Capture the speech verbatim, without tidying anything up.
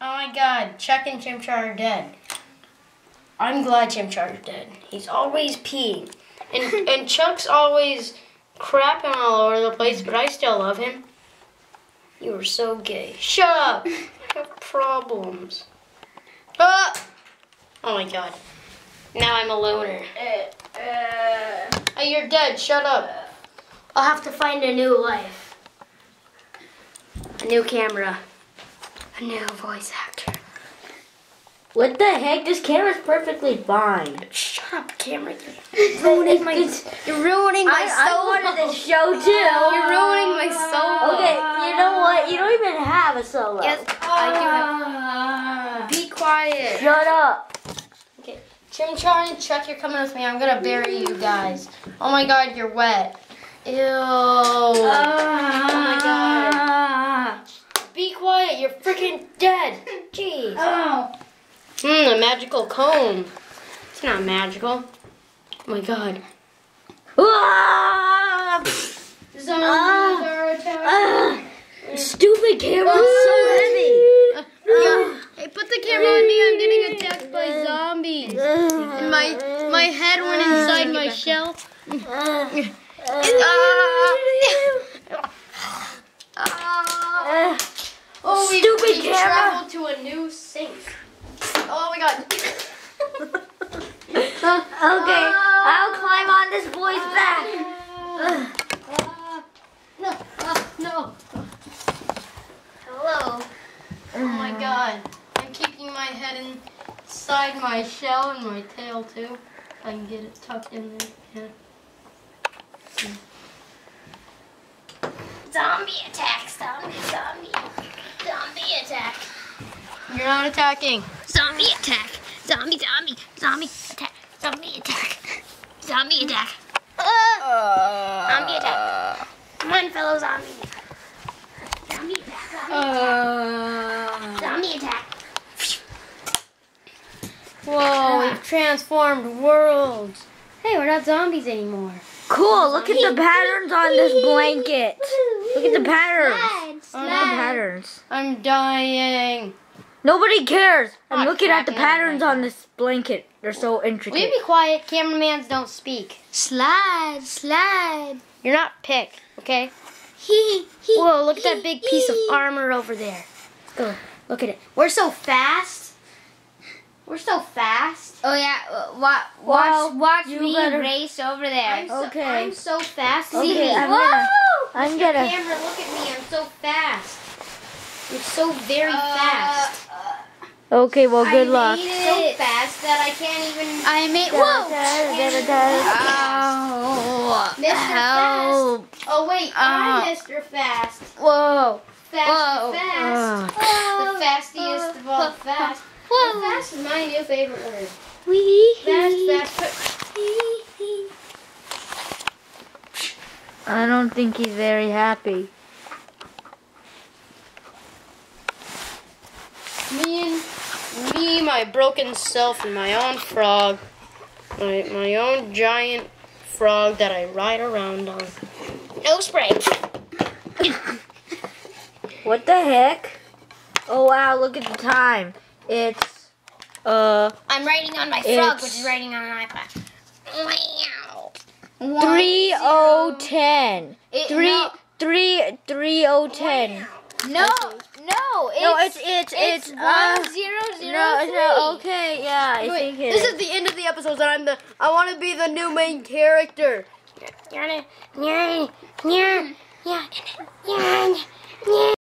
Oh my god, Chuck and Chimchar are dead. I'm glad Chimchar's dead. He's always peeing. And and Chuck's always crapping all over the place, but I still love him. You are so gay. Shut up! I have problems. Ah! Oh my god. Now I'm a loner. Uh, uh, Oh, you're dead. Shut up. I'll have to find a new life. A new camera. A new voice actor. What the heck? This camera's perfectly fine. Shut up, camera. You're ruining my. You're ruining my I, soul. I wanted this show too. You're ruining my soul. Okay, you know what? You don't even have a solo. Yes, I do. Have... Be quiet. Shut up. Okay, Chimchar and Chuck, you're coming with me. I'm gonna bury you guys. Oh my god, you're wet. Ew. Oh my god. Be quiet. You're freaking dead. Jeez. oh. Hmm, a magical comb. It's not magical. Oh my god. Ah! Zombies Ah. are attacking. Ah! Stupid camera's so heavy. Yeah. Hey, put the camera on me. I'm getting attacked by zombies. And my my head went inside my shell. Ah. Oh, we, Stupid we camera. traveled to a new sink. Oh my god. Okay, I'll climb on this boy's back. No, uh, no. Hello. Oh my god. I'm keeping my head inside my shell and my tail too. If I can get it tucked in there. Yeah. Zombie attack, zombie, zombie. Zombie attack. You're not attacking. Zombie attack. Zombie, zombie, zombie attack. Zombie attack. Zombie attack. Uh, zombie attack. Come on, fellow zombie. Zombie attack. Zombie attack. Zombie attack. Whoa, we've transformed worlds. Hey, we're not zombies anymore. Cool, look at the patterns on this blanket. Look at the patterns. Slide, Look at the patterns. I'm dying. Nobody cares. I'm Not looking at the cracking patterns everything. on this blanket. They're so Will you intricate. be quiet? Cameramans don't speak. Slide, slide. You're not Pick, okay? He, he. Whoa, look at that big piece of armor over there. Go, look at it. We're so fast. We're so fast. Oh yeah, uh, wa- Well, watch, watch you me better- race over there. I'm so, Okay. I'm so fast. Okay, See me. I'm gonna, Whoa! I'm gonna, Camera, look at me. I'm so fast. I'm so very Uh, fast. okay, well, good I luck. made So it. fast that I can't even. I made. Da, Whoa! da, da, da. Oh, Mister help! Fast. Oh wait, Uh, I'm Mister Fast. Whoa. Fast, Whoa. fast. Oh. The fastiest of all fast. Whoa. Fast is my new favorite word. Wee. Fast, fast. I don't think he's very happy. Me and me, my broken self, and my own frog, my my own giant frog that I ride around on. No spray. What the heck? Oh wow, look at the time. It's uh I'm writing on my frog, It's- which is writing on an iPad. Meow. three oh ten. It- Three no. three three oh ten. No, no, it's, No, it's it's it's, it's uh one zero zero no, three. no, okay, yeah, I think it This is. is the end of the episode, and I'm the. I want to be the new main character. Yeah, yeah, yeah, yeah, yeah, yeah.